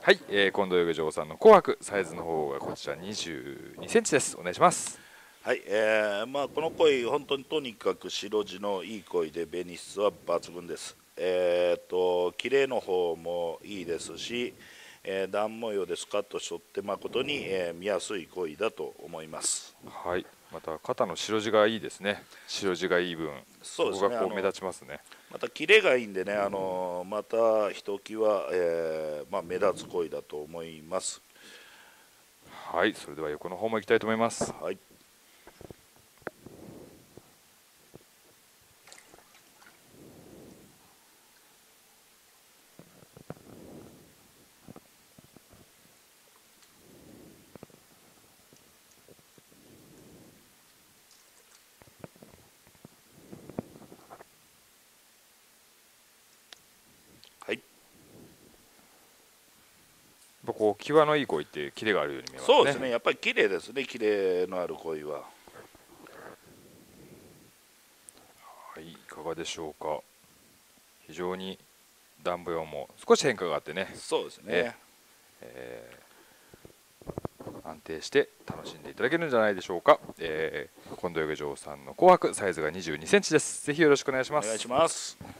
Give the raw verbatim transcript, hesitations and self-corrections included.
はい、えー、近藤泳場さんの紅白サイズの方がこちらにじゅうにセンチです。お願いします。 はい、えーまあ、この鯉本当にとにかく白地のいい鯉で紅質は抜群です。えー、と綺麗の方もいいですし、えー、段模様でスカッとしとって誠に、えー見やすい鯉だと思います。 はい、また肩の白地がいいですね。白地がいい分そこそうですね、あのがこう目立ちますね。 またキレがいいんでね、あのまたひときわ、えーまあ、目立つ鯉だと思います。 はい、それでは横の方も行きたいと思います。 はい、はい、 こう際のいい鯉ってキレがあるように見えますね。 そうですね、やっぱり綺麗ですね、キレのある鯉は。 はい、いかがでしょうか。非常に段模様も少し変化があってね、 そうですえ、 ね。 えー安定して楽しんでいただけるんじゃないでしょうか。えー、近藤泳場さんの紅白サイズがにじゅうにセンチです。ぜひよろしくお願いしまお願いしす。 ます。